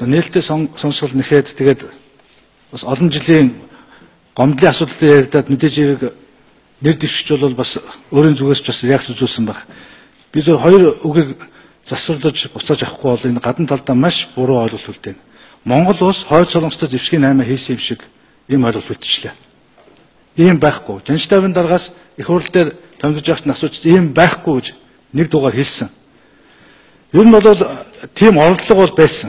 одоо нээлттэй сонсгол нэхэд тэгээд бас олон жилийн гомдлын асуудлыг яригадад мэдээж хэрэг нэр дэвшиж бол бас өөрийн зүгээс ч бас реакц үзүүлсэн баг. Би зөв хоёр үгийг засварлаж буцааж авахгүй бол энэ гадна талдаа маш буруу ойлголт үлдээн. Монгол улс хойд солонгостой зэвсгийн 8 хийсэн юм шиг ийм ойлголт үлдчихлээ. Ийм байхгүй. Жанштабын дараагаас их хурл дээр томдож явахт нь асууж ийм байхгүй гэж нэг дугаар хэлсэн. Ер нь бол тийм оролдлого бол байсан.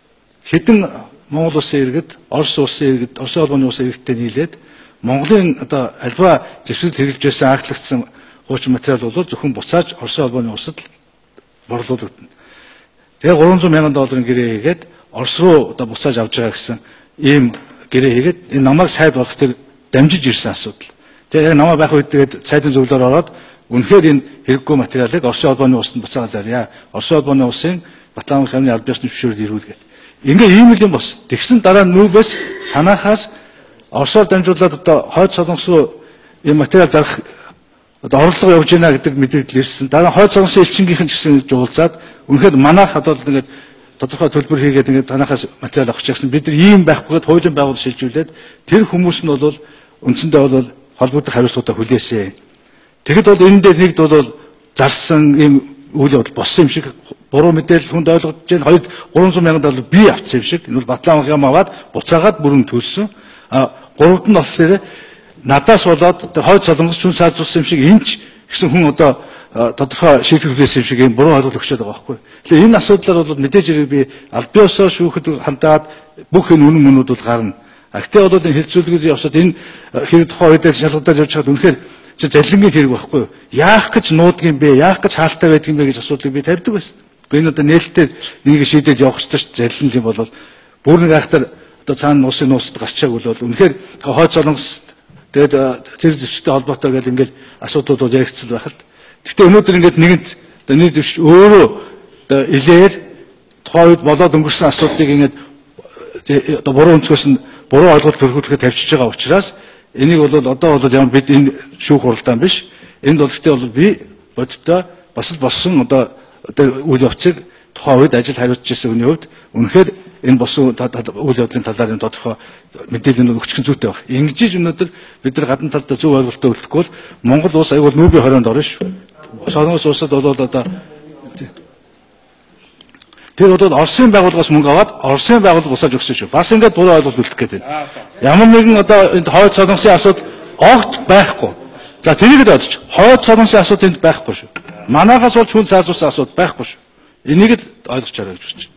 Хэдэн Монгол улсын иргэд, Орос улсын иргэд, Оросын холбооны улсын иргэдтэй нийлээд Монголын одоо альва зэвсэгт хэрэгжиж байсан анхлагдсан хуучин материал бол зөвхөн буцааж Оросын холбооны улсад борлуулагдана. Тэгээ 300 мянган долларын гэрээ хийгээд Орос руу одоо буцааж авч байгаа гэсэн ийм гэрээ хийгээд энэ намайг сайд болгохыг дамжиж ирсэн асуудал. Тэгээ яг намаа байх үед тэгээд сайдын зөвлөөр ороод үнэхээр энэ хэрэггүй материалыг Оросын холбооны улсад буцаага зарья. Оросын холбооны улсын Батлан хамтны аль биесны зөвшөөрөлд ирүүлгээд. Ингээ ийм л юм бос. Тэгсэн дараа нүүбээс танахаас Оросоор дамжуулаад одоо хойд солонгос руу энэ материал зарах одоо орлого явж байна гэдэг мэдээлэл ирсэн. Дараа хойд солонгосын элчингийнхэн ч гэсэн жуулзаад үнэхээр манайх одоо ингээд тодорхой төлбөр хийгээд ингээд танахаас материал авах гэсэн бид нар ийм байхгүйгээд хуулийн байгуул шилжүүлээд тэр хүмүүс нь бол үндсэндээ бол холбогдох хариуцлагуудаа хүлээсэн. Тэгэхэд бол энэ дээр нэгд бол зарсан ийм үйл явдал болсон юм шиг буруу мэдээлэл хүнд ойлгож байна. Хоёрд 300 мянган доллар би авсан юм шиг. Энэ бол Батлан хам аваад буцаагаад бүрэн төлсөн. Гуравд нь болохоор надаас болоод хойд солонгос хүн саазуулсан юм шиг энэч гэсэн хүн одоо тодорхой шийдвэр хүлээсэн юм шиг ийм буруу ойлголт өгчөөд байгаа байхгүй. Тэгэхээр энэ асуудлаар бол мэдээж хэрэг би аль биесээр шүүхэд хандаад бүх энэ үнэн мөнүүд бол гарна. Гэхдээ бол энэ хэлцүүлгүүд явсад энэ хэрэг тухай үедээ шалгадаад явж хаад үнэхээр залингийн хэрэг байхгүй юу? Яах гэж нуудгийн бэ? Яах гэж хаалттай байдгийн бэ гэж асуудлыг би тавьдаг байсан. Энэ одоо нээлттэй энийг шийдээд явах ёстой залин юм бол бүр нэг айхтар одоо цаана улсын нууцд гарчааг бол үнэхээр хойд солонгос тэгээд зэрэг зэвсэгтэй холбоотой гэж ингээл асуудлууд бол яригдсан байх л. Гэхдээ өнөөдөр ингээд нэгэнт одоо нэр дэвшиж өөрөө одоо илээр тухайн үед болоод өнгөрсөн асуудлыг ингээд одоо буруу өнцгөөс нь буруу ойлголт төрүүлэхэд тавьчихж байгаа учраас энийг бол одоо бол ямар бид энэ шүүх хуралдаан биш. Энд бол гэхдээ бол би бодиттой бас л болсон одоо үйл явцыг тухайн үед ажил хариуцж ирсэн хүний хувьд үнэхээр энэ босон үйл явдлын талаар энэ тодорхой мэдээлэл нь өгчих зүйтэй байх. Ингэж өнөөдөр бид нар гадна талдаа зөв ойлголтоо өгөхгүй бол Монгол улс аюул нүүбийн хорионд орно шүү. Солонгос улсад бол одоо тэр бол Оросын байгууллагаас мөнгө аваад Оросын байгууллага босааж өгсөн шүү. Бас ингээд буруу ойлголт үлдэх гээд байна. Ямар нэгэн одоо энэ хойд солонгосын асуудал огт байхгүй. За тэрийг л бодож хойд солонгосын асуудал энд байхгүй шүү. Манайхаас болж хүн цаазуулсан асуудал байхгүй шүү. Энийг л ойлгож хараа гэж байна.